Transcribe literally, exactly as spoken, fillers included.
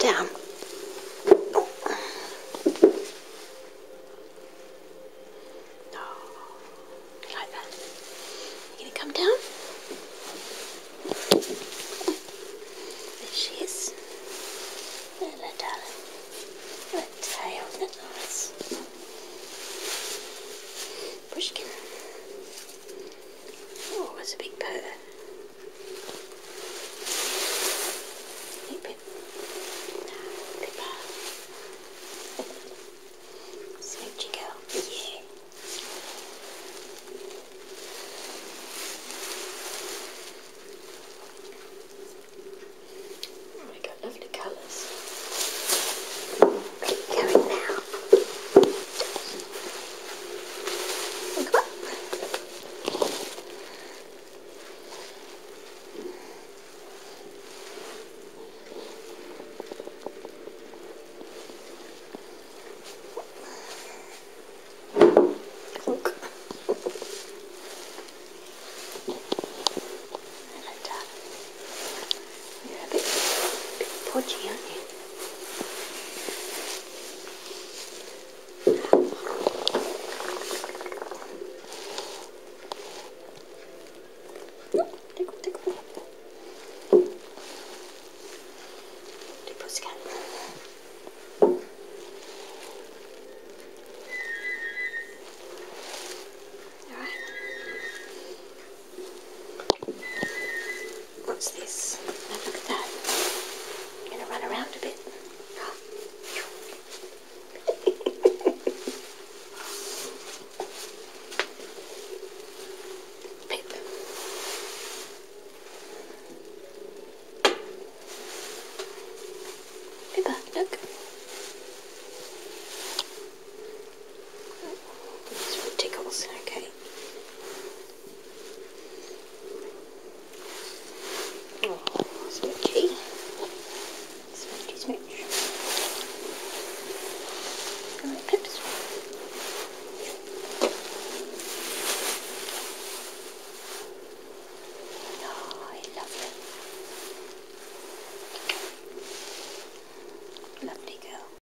down. Oh. Oh, like that. You gonna come down? There she is. Hello, darling. That tail, isn't it nice? Pushkin. Oh, that's a big purr. Hey, Pip. Pippa. Smoochy girl. Yeah. Oh, we got lovely colours. Keep going now. Look up. Look. Hello, darling. You're a bit, bit podgy, aren't you? Tickle, tickle. Big pussycat. Alright. What's this?